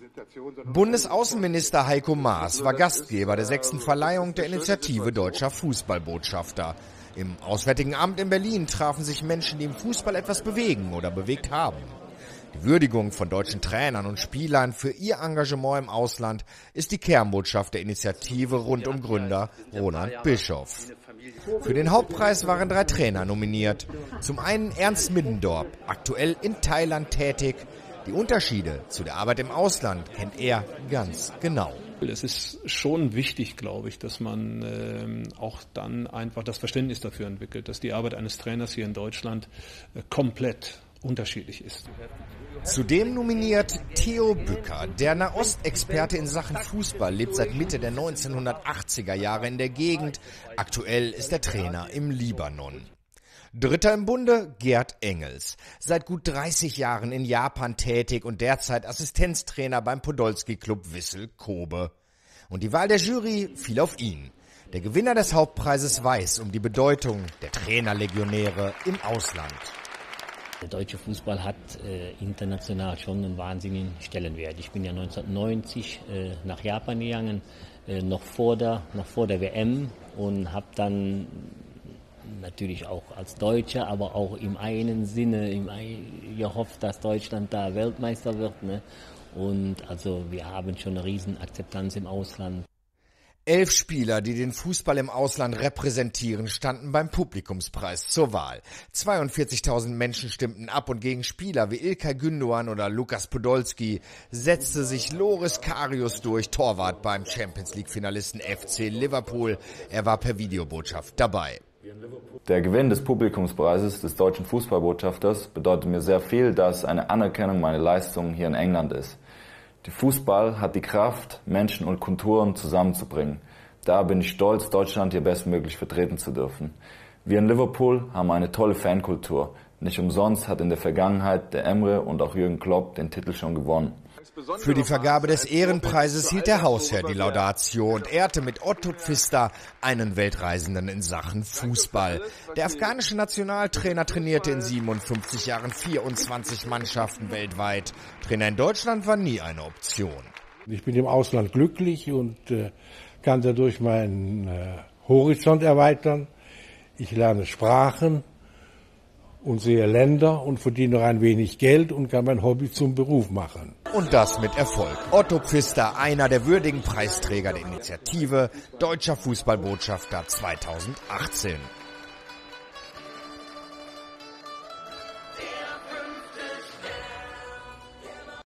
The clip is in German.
Bundesaußenminister Heiko Maas war Gastgeber der 6. Verleihung der Initiative Deutscher Fußballbotschafter. Im Auswärtigen Amt in Berlin trafen sich Menschen, die im Fußball etwas bewegen oder bewegt haben. Die Würdigung von deutschen Trainern und Spielern für ihr Engagement im Ausland ist die Kernbotschaft der Initiative rund um Gründer Roland Bischoff. Für den Hauptpreis waren 3 Trainer nominiert. Zum einen Ernst Middendorp, aktuell in Thailand tätig. Die Unterschiede zu der Arbeit im Ausland kennt er ganz genau. Es ist schon wichtig, glaube ich, dass man auch dann einfach das Verständnis dafür entwickelt, dass die Arbeit eines Trainers hier in Deutschland komplett unterschiedlich ist. Zudem nominiert Theo Bücker. Der Nahostexperte in Sachen Fußball lebt seit Mitte der 1980er Jahre in der Gegend. Aktuell ist er Trainer im Libanon. Dritter im Bunde Gerd Engels. Seit gut 30 Jahren in Japan tätig und derzeit Assistenztrainer beim Podolski-Klub Wissel Kobe. Und die Wahl der Jury fiel auf ihn. Der Gewinner des Hauptpreises weiß um die Bedeutung der Trainerlegionäre im Ausland. Der deutsche Fußball hat international schon einen wahnsinnigen Stellenwert. Ich bin ja 1990 nach Japan gegangen, noch vor der WM, und habe dann natürlich auch als Deutscher, aber auch im einen Sinne gehofft, dass Deutschland da Weltmeister wird. Ne? Und also wir haben schon eine riesen Akzeptanz im Ausland. 11 Spieler, die den Fußball im Ausland repräsentieren, standen beim Publikumspreis zur Wahl. 42.000 Menschen stimmten ab und gegen Spieler wie İlkay Gündoğan oder Lukas Podolski setzte sich Loris Karius durch, Torwart beim Champions-League-Finalisten FC Liverpool. Er war per Videobotschaft dabei. Der Gewinn des Publikumspreises des deutschen Fußballbotschafters bedeutet mir sehr viel, da es eine Anerkennung meiner Leistungen hier in England ist. Der Fußball hat die Kraft, Menschen und Kulturen zusammenzubringen. Da bin ich stolz, Deutschland hier bestmöglich vertreten zu dürfen. Wir in Liverpool haben eine tolle Fankultur. Nicht umsonst hat in der Vergangenheit der Emre und auch Jürgen Klopp den Titel schon gewonnen. Für die Vergabe des Ehrenpreises hielt der Hausherr die Laudatio und ehrte mit Otto Pfister einen Weltreisenden in Sachen Fußball. Der afghanische Nationaltrainer trainierte in 57 Jahren 24 Mannschaften weltweit. Trainer in Deutschland war nie eine Option. Ich bin im Ausland glücklich und kann dadurch meinen Horizont erweitern. Ich lerne Sprachen und sehe Länder und verdiene noch ein wenig Geld und kann mein Hobby zum Beruf machen. Und das mit Erfolg. Otto Pfister, einer der würdigen Preisträger der Initiative Deutscher Fußballbotschafter 2018.